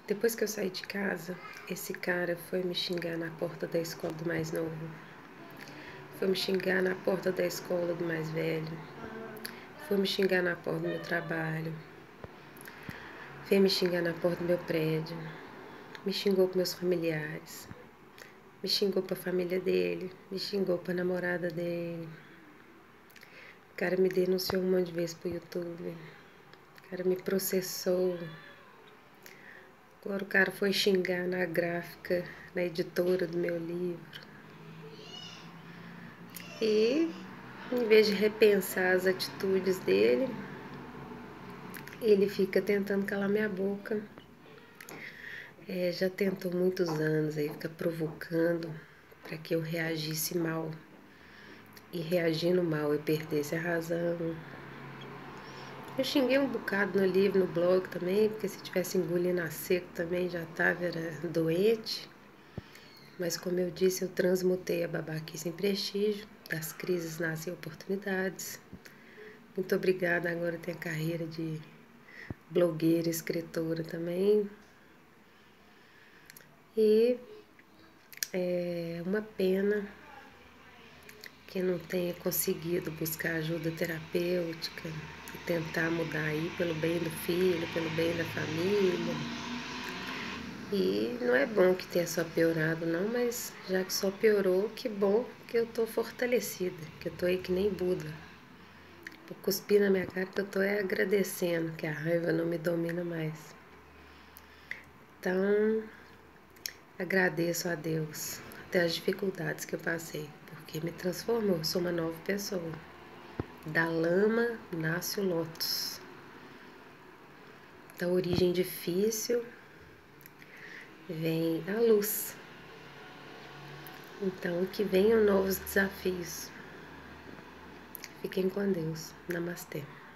Depois que eu saí de casa, esse cara foi me xingar na porta da escola do mais novo. Foi me xingar na porta da escola do mais velho. Foi me xingar na porta do meu trabalho. Veio me xingar na porta do meu prédio. Me xingou com meus familiares. Me xingou pra família dele. Me xingou pra namorada dele. O cara me denunciou um monte de vezes pro YouTube. O cara me processou. Agora o cara foi xingar na gráfica, na editora do meu livro. E, em vez de repensar as atitudes dele, ele fica tentando calar minha boca. Já tentou muitos anos, aí fica provocando para que eu reagisse mal. E reagindo mal, eu perdesse a razão. Eu xinguei um bocado no livro, no blog também, porque se tivesse engolindo a seco também já era doente. Mas como eu disse, eu transmutei a babaquice em prestígio. Das crises nascem oportunidades. Muito obrigada, agora eu tenho a carreira de blogueira, escritora também. E é uma pena que não tenha conseguido buscar ajuda terapêutica e tentar mudar aí pelo bem do filho, pelo bem da família. E não é bom que tenha só piorado não, mas já que só piorou, que bom que eu tô fortalecida, que eu tô aí que nem Buda. Vou cuspir na minha cara que eu tô agradecendo que a raiva não me domina mais. Então, agradeço a Deus até as dificuldades que eu passei, porque me transformou, eu sou uma nova pessoa. Da lama nasce o lótus. Da origem difícil vem a luz. Então, que venham novos desafios. Fiquem com Deus. Namastê.